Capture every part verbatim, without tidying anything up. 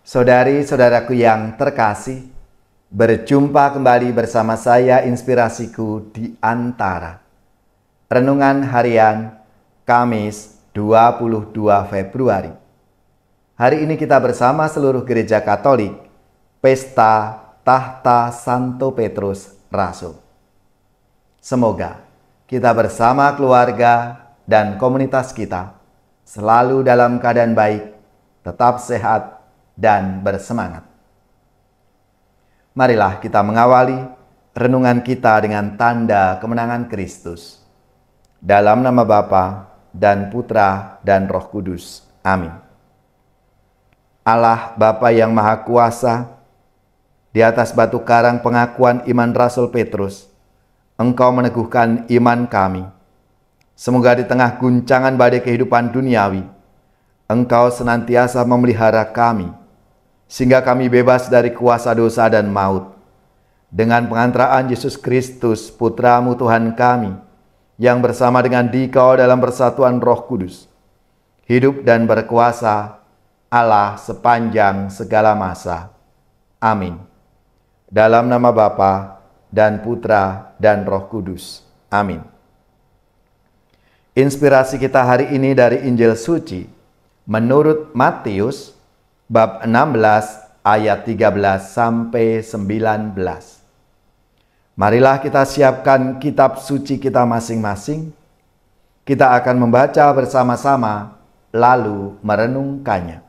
Saudari-saudaraku yang terkasih, berjumpa kembali bersama saya Inspirasiku di Antara. Renungan Harian Kamis dua puluh dua Februari. Hari ini kita bersama seluruh gereja Katolik, Pesta Tahta Santo Petrus Rasul. Semoga kita bersama keluarga dan komunitas kita selalu dalam keadaan baik, tetap sehat, dan bersemangat. Marilah kita mengawali renungan kita dengan tanda kemenangan Kristus. Dalam nama Bapa dan Putra dan Roh Kudus. Amin. Allah Bapa yang Maha Kuasa, di atas batu karang pengakuan iman Rasul Petrus, Engkau meneguhkan iman kami. Semoga di tengah guncangan badai kehidupan duniawi, Engkau senantiasa memelihara kami, sehingga kami bebas dari kuasa dosa dan maut. Dengan pengantaraan Yesus Kristus, Putra-Mu Tuhan kami, yang bersama dengan Dikau dalam persatuan Roh Kudus, hidup dan berkuasa Allah sepanjang segala masa. Amin. Dalam nama Bapa dan Putra dan Roh Kudus. Amin. Inspirasi kita hari ini dari Injil Suci menurut Matius bab enam belas ayat tiga belas sampai sembilan belas. Marilah kita siapkan kitab suci kita masing-masing. Kita akan membaca bersama-sama lalu merenungkannya.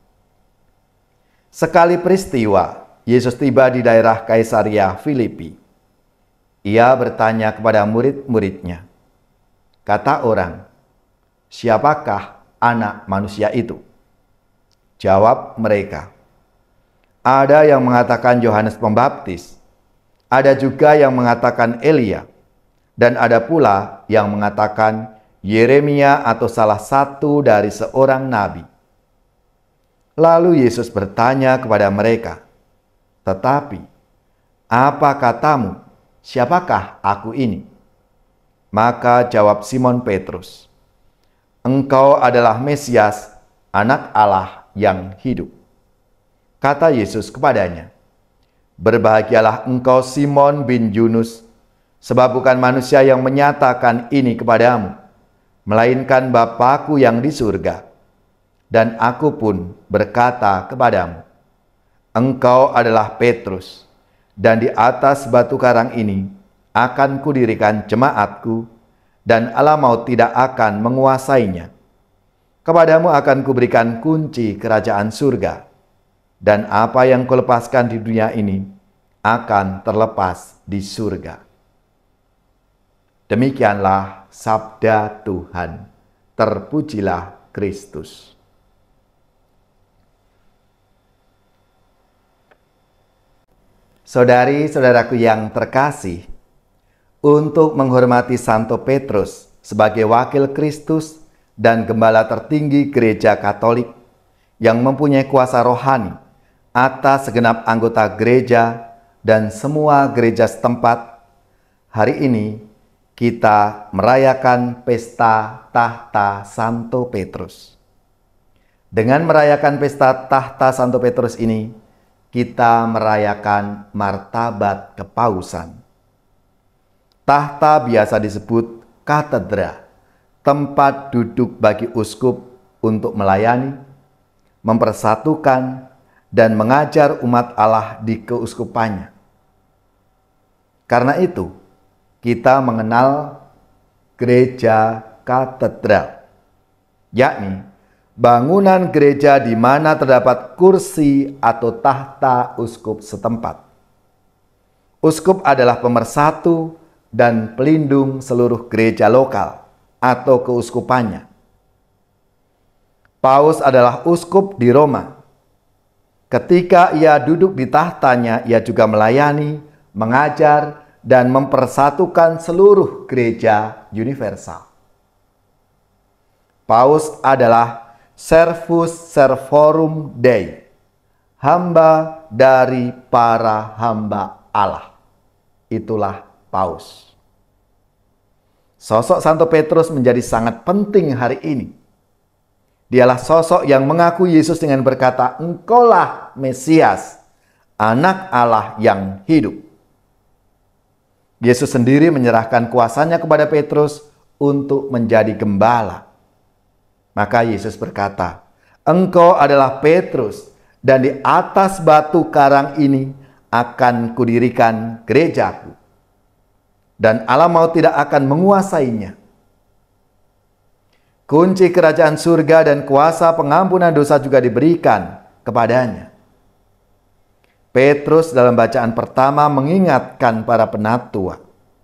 Sekali peristiwa, Yesus tiba di daerah Kaisaria Filipi. Ia bertanya kepada murid-muridnya, kata orang, "Siapakah Anak Manusia itu?" Jawab mereka, "Ada yang mengatakan Yohanes Pembaptis, ada juga yang mengatakan Elia, dan ada pula yang mengatakan Yeremia atau salah satu dari seorang nabi." Lalu Yesus bertanya kepada mereka, "Tetapi, apa katamu, siapakah aku ini?" Maka jawab Simon Petrus, "Engkau adalah Mesias, Anak Allah yang hidup." Kata Yesus kepadanya, "Berbahagialah engkau Simon bin Yunus, sebab bukan manusia yang menyatakan ini kepadamu, melainkan Bapa-Ku yang di surga. Dan aku pun berkata kepadamu, engkau adalah Petrus, dan di atas batu karang ini akan kudirikan jemaat-Ku, dan alam maut tidak akan menguasainya. Kepadamu akan kuberikan kunci kerajaan surga, dan apa yang kulepaskan di dunia ini akan terlepas di surga." Demikianlah sabda Tuhan. Terpujilah Kristus. Saudari-saudaraku yang terkasih, untuk menghormati Santo Petrus sebagai wakil Kristus dan gembala tertinggi gereja Katolik yang mempunyai kuasa rohani atas segenap anggota gereja dan semua gereja setempat, hari ini kita merayakan Pesta Tahta Santo Petrus. Dengan merayakan Pesta Tahta Santo Petrus ini, kita merayakan martabat kepausan. Tahta biasa disebut katedra, tempat duduk bagi uskup untuk melayani, mempersatukan, dan mengajar umat Allah di keuskupannya. Karena itu, kita mengenal gereja katedral, yakni bangunan gereja di mana terdapat kursi atau tahta uskup setempat. Uskup adalah pemersatu dan pelindung seluruh gereja lokal atau keuskupannya. Paus adalah uskup di Roma. Ketika ia duduk di tahtanya, ia juga melayani, mengajar, dan mempersatukan seluruh gereja universal. Paus adalah Servus Servorum Dei, hamba dari para hamba Allah. Itulah Paus. Sosok Santo Petrus menjadi sangat penting hari ini. Dialah sosok yang mengaku Yesus dengan berkata, "Engkaulah Mesias, Anak Allah yang hidup." Yesus sendiri menyerahkan kuasanya kepada Petrus untuk menjadi gembala. Maka Yesus berkata, "Engkau adalah Petrus, dan di atas batu karang ini akan kudirikan gerejaku, dan alam maut tidak akan menguasainya. Kunci kerajaan surga dan kuasa pengampunan dosa juga diberikan kepadanya." Petrus dalam bacaan pertama mengingatkan para penatua,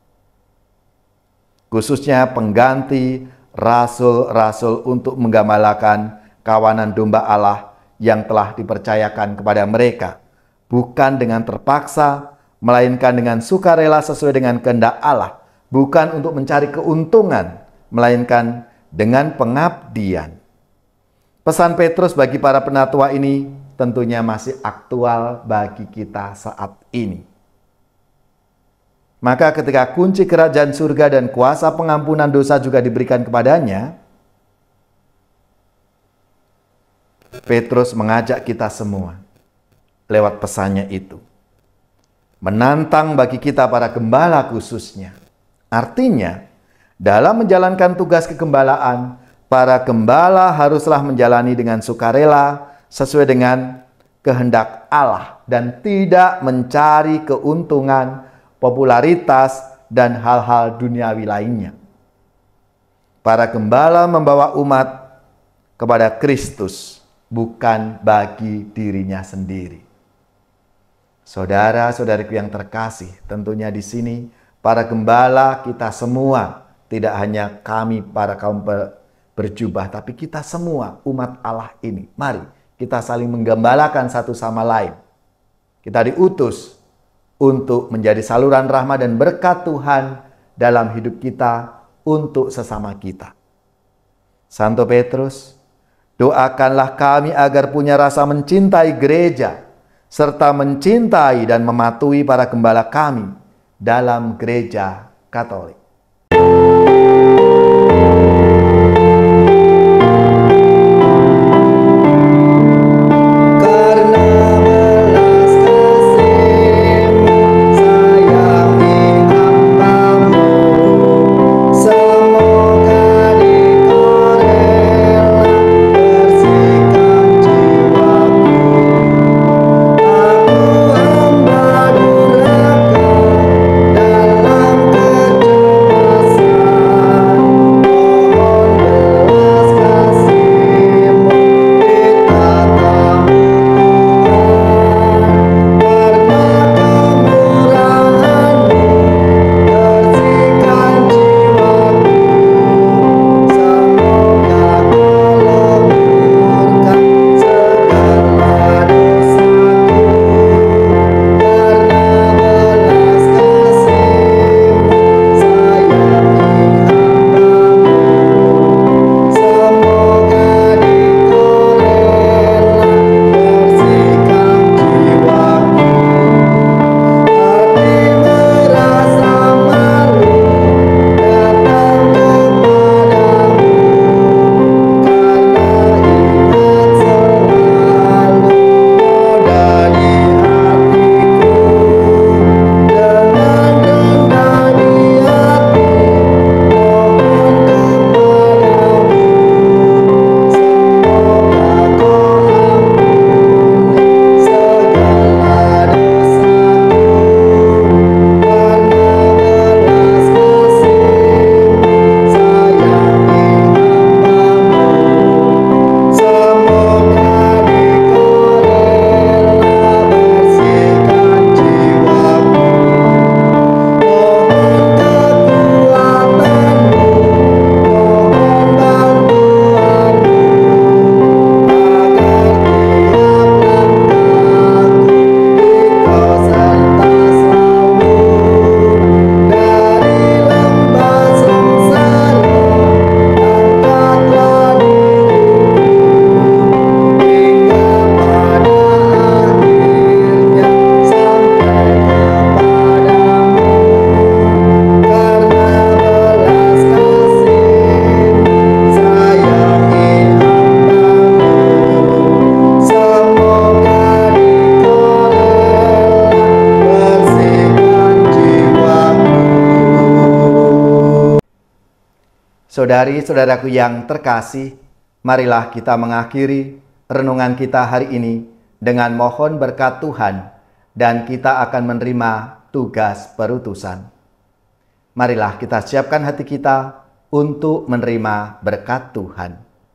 khususnya pengganti rasul-rasul, untuk menggembalakan kawanan domba Allah yang telah dipercayakan kepada mereka, bukan dengan terpaksa, melainkan dengan sukarela sesuai dengan kehendak Allah, bukan untuk mencari keuntungan, melainkan dengan pengabdian. Pesan Petrus bagi para penatua ini tentunya masih aktual bagi kita saat ini. Maka ketika kunci kerajaan surga dan kuasa pengampunan dosa juga diberikan kepadanya, Petrus mengajak kita semua lewat pesannya itu, menantang bagi kita para gembala khususnya. Artinya, dalam menjalankan tugas kegembalaan, para gembala haruslah menjalani dengan sukarela sesuai dengan kehendak Allah dan tidak mencari keuntungan, popularitas, dan hal-hal duniawi lainnya. Para gembala membawa umat kepada Kristus, bukan bagi dirinya sendiri. Saudara-saudariku yang terkasih, tentunya di sini para gembala kita semua, tidak hanya kami para kaum berjubah, tapi kita semua umat Allah ini. Mari kita saling menggembalakan satu sama lain. Kita diutus untuk menjadi saluran rahmat dan berkat Tuhan dalam hidup kita untuk sesama kita. Santo Petrus, doakanlah kami agar punya rasa mencintai gereja, serta mencintai dan mematuhi para gembala kami dalam gereja Katolik. Saudari-saudaraku yang terkasih, marilah kita mengakhiri renungan kita hari ini dengan mohon berkat Tuhan dan kita akan menerima tugas perutusan. Marilah kita siapkan hati kita untuk menerima berkat Tuhan.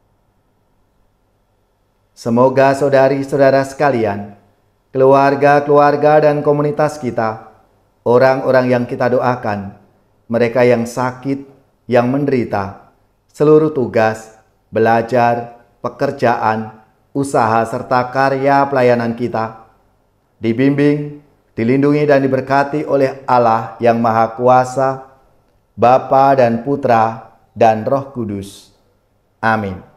Semoga saudari-saudara sekalian, keluarga-keluarga dan komunitas kita, orang-orang yang kita doakan, mereka yang sakit, yang menderita, seluruh tugas, belajar, pekerjaan, usaha serta karya pelayanan kita, dibimbing, dilindungi dan diberkati oleh Allah yang Maha Kuasa, Bapa dan Putra dan Roh Kudus. Amin.